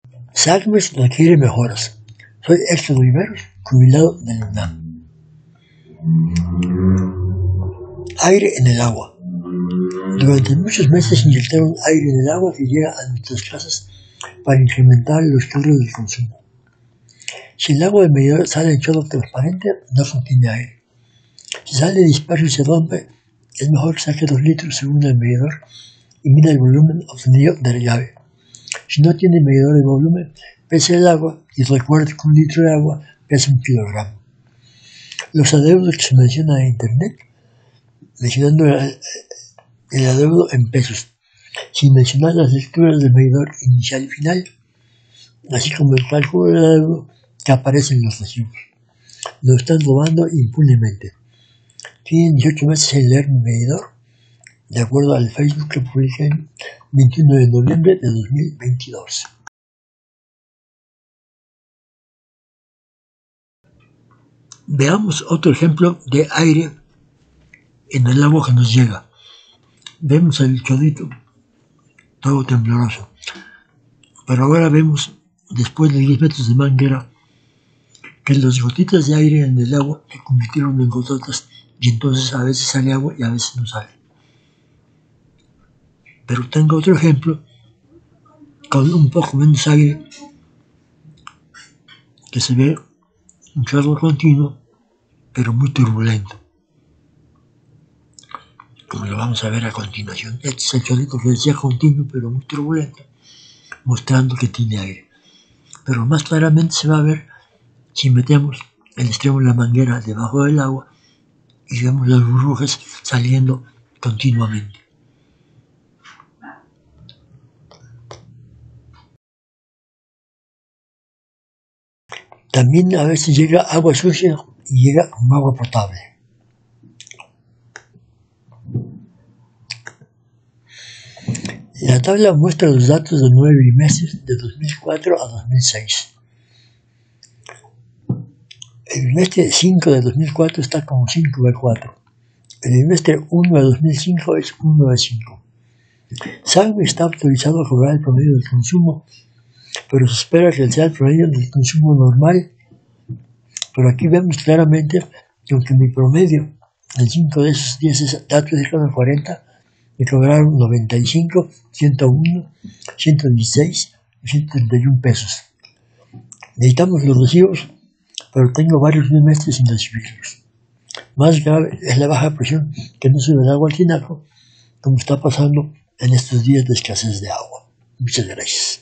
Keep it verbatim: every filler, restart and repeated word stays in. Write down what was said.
SACMEX requiere mejoras. Soy Héctor Oliveros, jubilado del UNAM. Aire en el agua. Durante muchos meses inyectaron aire en el agua que llega a nuestras casas para incrementar los cargos del consumo. Si el agua del medidor sale en chorro transparente, no contiene aire. Si sale disperso y se rompe, es mejor que saque dos litros según el medidor y mida el volumen obtenido de la llave. Si no tiene medidor de volumen, pese el agua y recuerde que un litro de agua pesa un kilogramo. Los adeudos que se mencionan en internet, mencionando el, el adeudo en pesos, sin mencionar las lecturas del medidor inicial y final, así como el cálculo del adeudo que aparece en los recibos. Lo están robando impunemente. Tienen dieciocho meses en leer mi medidor, de acuerdo al Facebook que publiqué el veintiuno de noviembre de dos mil veintidós. Veamos otro ejemplo de aire en el agua que nos llega. Vemos el chorrito todo tembloroso, pero ahora vemos, después de diez metros de manguera, que las gotitas de aire en el agua se convirtieron en gototas y entonces a veces sale agua y a veces no sale. Pero tengo otro ejemplo con un poco menos aire, que se ve un chorro continuo, pero muy turbulento, como lo vamos a ver a continuación. Este es el chorrito que decía continuo, pero muy turbulento, mostrando que tiene aire. Pero más claramente se va a ver si metemos el extremo de la manguera debajo del agua y vemos las burbujas saliendo continuamente. También a veces llega agua sucia y llega como agua potable. La tabla muestra los datos de nueve bimestres de dos mil cuatro a dos mil seis. El bimestre cinco de dos mil cuatro está como cinco de cuatro. El bimestre uno de dos mil cinco es uno de cinco. SACMEX está autorizado a cobrar el promedio del consumo, pero se espera que sea el promedio del consumo normal. Pero aquí vemos claramente que aunque mi promedio en cinco de esos diez datos cercanos a cuarenta, me cobraron noventa y cinco, ciento uno, ciento dieciséis y ciento treinta y uno pesos. Necesitamos los recibos, pero tengo varios bimestres sin recibirlos. Más grave es la baja presión que no sube el agua al tinaco, como está pasando en estos días de escasez de agua. Muchas gracias.